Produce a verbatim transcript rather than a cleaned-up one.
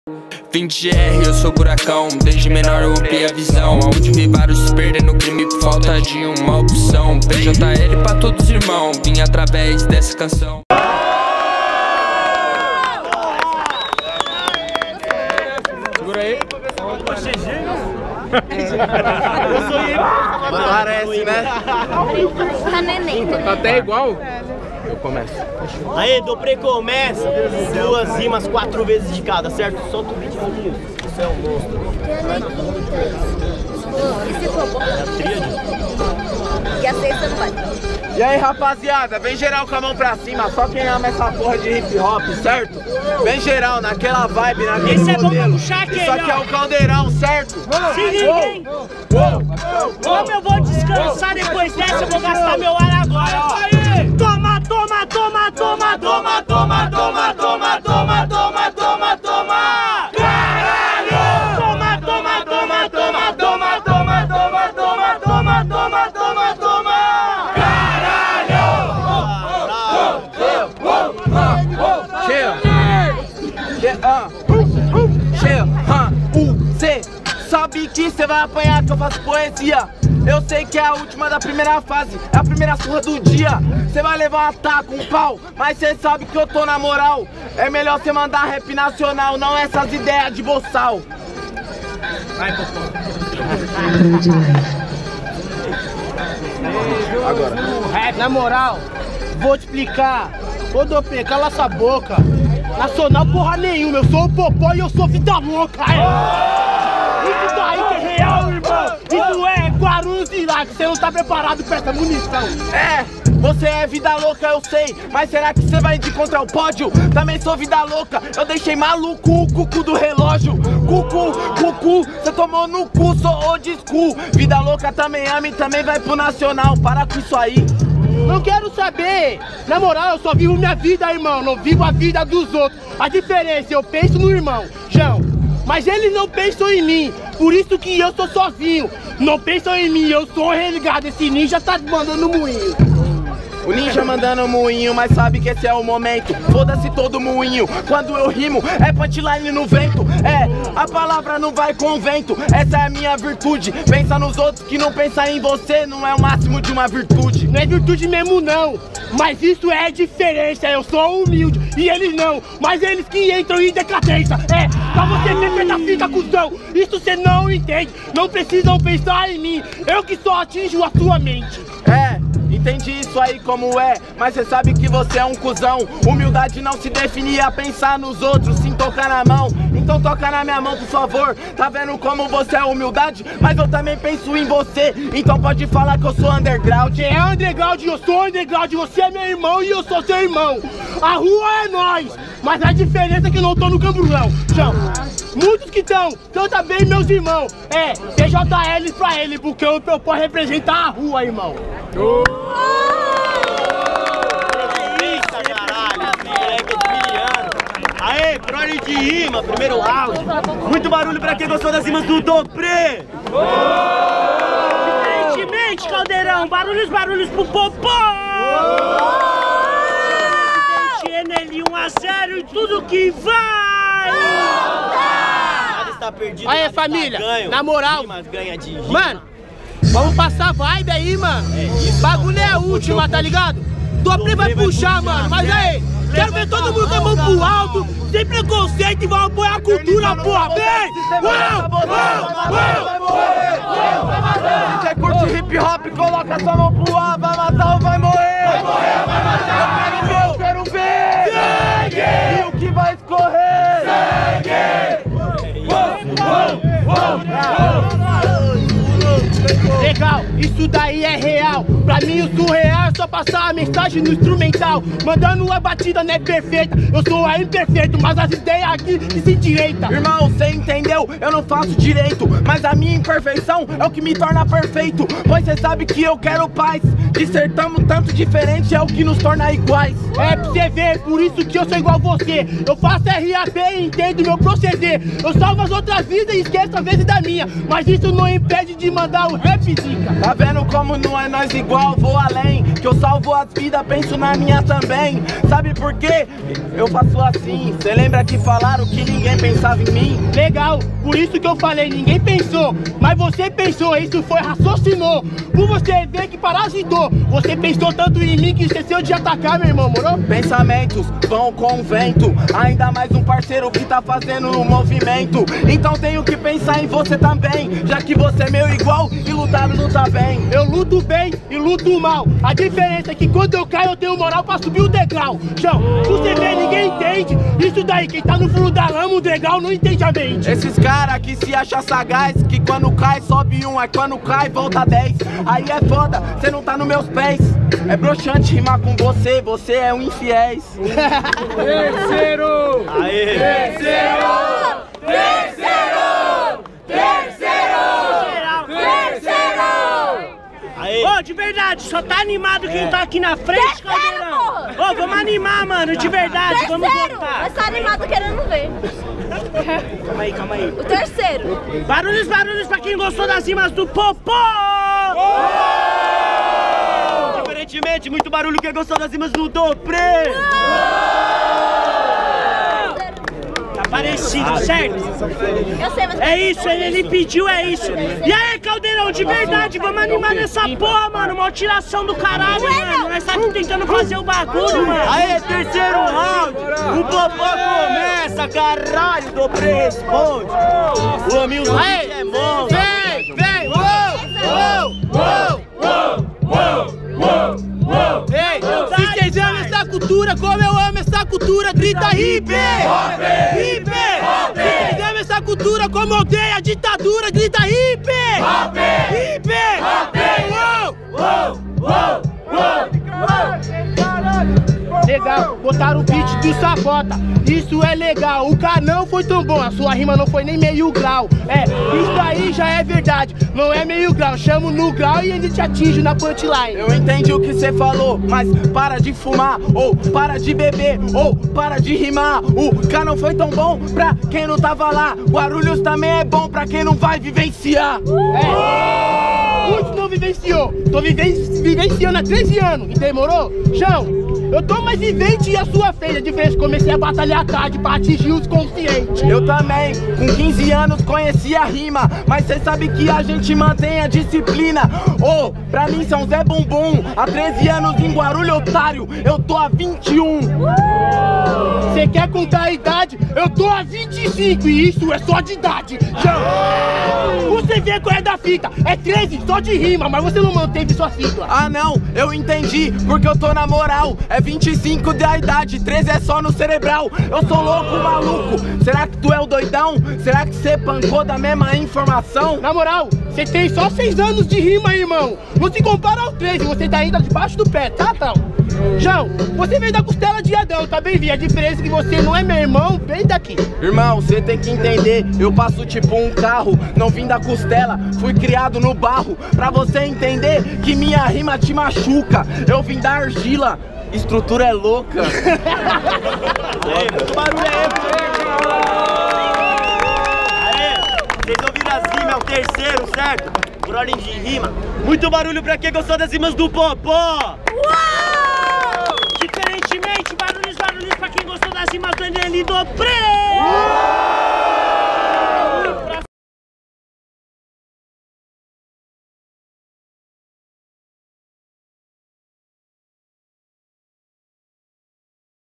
vinte R, eu sou buracão. Desde menor eu ampliei a visão. Onde vi vários se perdendo no crime por falta de uma opção. P J L pra todos irmão, vim através dessa canção. Segura aí. Parece, né? Tá neném. Tá até igual. Eu começo. Aí, Dopré começa. Duas rimas, quatro vezes de cada, certo? Solta o beat, Rodinho. Você é um monstro. E se for bom? É a tríade. E a sexta não vai. E aí, rapaziada, vem geral com a mão pra cima, só quem ama essa porra de hip hop, certo? Vem geral, naquela vibe, naquele Esse é bom pra modelo. puxar aquele, Isso aqui é o caldeirão, certo? Se ninguém... Como eu vou descansar depois dessa, eu vou gastar meu ar agora. Toma, toma, toma, toma, toma, toma, toma, toma, toma, toma, toma, toma! Caralho! Toma, toma, toma, toma, toma, toma, toma, toma, toma, toma, toma, toma! Cê sabe que cê vai apanhar que eu faço poesia. Eu sei que é a última da primeira fase, é a primeira surra do dia. Cê vai levar um ataque, um pau, mas cê sabe que eu tô na moral. É melhor cê mandar rap nacional, não essas ideias de boçal. Vai, Popó. Agora. Rap, na moral, vou te explicar. Ô Dopré, cala essa boca. Nacional porra nenhuma, eu sou o Popó e eu sou vida louca. É. Isso daí que é real, irmão. Isso é Guarulhos e lá, que você não tá preparado pra essa munição. É, você é vida louca, eu sei. Mas será que você vai de contra o pódio? Também sou vida louca, eu deixei maluco o cucu do relógio. Cucu, cucu, você tomou no cu, sou old school. Vida louca também ama e também vai pro nacional. Para com isso aí. Não quero saber. Na moral, eu só vivo minha vida, irmão. Não vivo a vida dos outros. A diferença, eu penso no irmão, João. Mas eles não pensam em mim. Por isso que eu sou sozinho. Não pensam em mim, eu sou renegado. Esse ninja tá mandando moinho. O ninja mandando moinho, mas sabe que esse é o momento. Foda-se todo moinho, quando eu rimo é punchline no vento. É, a palavra não vai com o vento, essa é a minha virtude. Pensa nos outros que não pensa em você, não é o máximo de uma virtude. Não é virtude mesmo não, mas isso é diferença. Eu sou humilde e eles não, mas eles que entram em decadência. É, pra você ser petafita, cuzão, isso cê não entende. Não precisam pensar em mim, eu que só atinjo a sua mente. É, entendi isso aí como é, mas cê sabe que você é um cuzão. Humildade não se define a pensar nos outros, sim tocar na mão. Então toca na minha mão, por favor. Tá vendo como você é humildade? Mas eu também penso em você, então pode falar que eu sou underground. Você é underground, eu sou underground, você é meu irmão e eu sou seu irmão. A rua é nós, mas a diferença é que eu não tô no camburão. Chão. Muitos que estão, então também meus irmãos. É, P J L pra ele, porque o Popó representa a rua, irmão. Oh. Eita, caralho, moleque de aê, crone de rima, primeiro round. Muito barulho pra quem gostou das rimas do Dopré. Oh. Diferentemente, caldeirão, barulhos, barulhos pro Popó. Nele um a zero e tudo que vai! Nada está perdido. Aí, família, ganho, na moral, ganha de rima. Mano, vamos passar vibe aí, mano. É, isso, bagulho é a última, tá ligado? Dopré vai puxar, puxar, mano. Mas aí, quero ver todo mundo com a mão pro alto, sem preconceito e vão apoiar a cultura, porra. Vem! Uau! Uau! Se você curte hip hop, coloca sua mão pro ar. Vai matar ou vai morrer? Vai morrer, vai matar. Eu quero ver, eu quero ver. Sangue! E o que vai escorrer? Sangue! Uou, uou, uou. Legal, isso daí é real. Pra mim o surreal é só passar a mensagem no instrumental. Mandando a batida não é perfeita, eu sou a imperfeito, mas as ideias aqui que se endireita. Irmão, cê entendeu? Eu não faço direito, mas a minha imperfeição é o que me torna perfeito. Pois cê sabe que eu quero paz. Dissertamos tanto diferente, é o que nos torna iguais. É pra você ver, por isso que eu sou igual a você. Eu faço R A P e entendo meu proceder. Eu salvo as outras vidas e esqueço às vezes da minha, mas isso não impede de mandar o rap zica. Tá vendo como não é nós igual? Vou além, que eu salvo as vidas, penso na minha também. Sabe por quê? Eu faço assim. Cê lembra que falaram que ninguém pensava em mim? Legal, por isso que eu falei, ninguém pensou. Mas você pensou, isso foi, raciocinou. Por você ver que parasitou. Você pensou tanto em mim que esqueceu de atacar, meu irmão, moro? Pensamentos vão com o vento. Ainda mais um parceiro que tá fazendo o movimento. Então tenho que pensar em você também, já que você é meu igual e lutar luta bem. Eu luto bem e luto mal. A diferença é que quando eu caio eu tenho moral pra subir o degrau. Chão, você vê, ninguém entende. Isso daí, quem tá no fundo da lama, o degrau não entende a mente. Esses caras que se acham sagaz, que quando cai sobe um, aí quando cai volta dez. Aí é foda, cê não tá nos meus pés. É broxante rimar com você, você é um infiéis. Terceiro! Aê! Terceiro! Terceiro! Terceiro! Terceiro! Ô, oh, de verdade, só tá animado quem tá aqui na frente, Caldeirão. Ô, oh, vamos animar, mano, de verdade, Terceiro. vamos votar. Mas tá animado querendo ver. Calma aí, calma aí. O terceiro. Barulhos, barulhos pra quem gostou das rimas do Popô! Oh! Diferentemente, muito barulho quem gostou das rimas do Dopré! Tá parecido, certo? Eu sei, mas... É isso, ele, ele pediu, é isso. E aí, Caldeirão, de verdade, vamos animar nessa porra, mano. Uma tiração do caralho, mano. Nós tá aqui tentando fazer o bagulho, mano. Aê, terceiro round! O Popô começa, caralho, o Dopré responde. O Hamilton é bom. Vem, vem, uou, uou, uou, uou, uou. Ei, se vocês amam essa cultura, como eu amo essa cultura, grita hip! Hip! Se vocês amam essa cultura, como odeia a ditadura, grita hip! Hip! Uou! Uou! Uou! Uou! Legal, botaram o beat do Sabota, isso é legal. O cara não foi tão bom, a sua rima não foi nem meio grau. É, isso aí já é verdade, não é meio grau. Chamo no grau e ele te atinge na punchline. Eu entendi o que você falou, mas para de fumar, ou para de beber, ou para de rimar. O cara não foi tão bom pra quem não tava lá. Guarulhos também é bom pra quem não vai vivenciar. É, muitos não vivenciou, tô viven vivenciando há treze anos e demorou? João, eu tô mais vivente e a sua fez. A diferença, comecei a batalhar tarde pra atingir os conscientes. Eu também, com quinze anos conheci a rima, mas cê sabe que a gente mantém a disciplina. Ô, oh, pra mim são Zé Bumbum, há treze anos em Guarulhos, otário, eu tô há vinte e um. Cê quer contar a idade? Eu tô há vinte e cinco e isso é só de idade. Você vê qual é da fita, é treze só de rima, mas você não manteve sua sigla. Ah não, eu entendi, porque eu tô na moral. É vinte e cinco da idade, treze é só no cerebral. Eu sou louco, maluco, será que tu é o doidão? Será que cê pancou da mesma informação? Na moral, você tem só seis anos de rima, irmão. Não se compara ao treze, você tá ainda debaixo do pé, tá, Tão? João, você veio da costela de Adão, tá bem, Vi? A diferença é que você não é meu irmão, vem daqui. Irmão, você tem que entender, eu passo tipo um carro. Não vim da costela, fui criado no barro. Pra você entender que minha rima te machuca. Eu vim da argila, estrutura é louca. Ei, muito barulho aí, aê, vocês ouviram as rimas, é o terceiro, certo? Por ordem de rima. Muito barulho pra quem gostou das rimas do Popô. Uau! Diferentemente, barulhos, barulhos pra quem gostou das rimas do Eneli Dopré.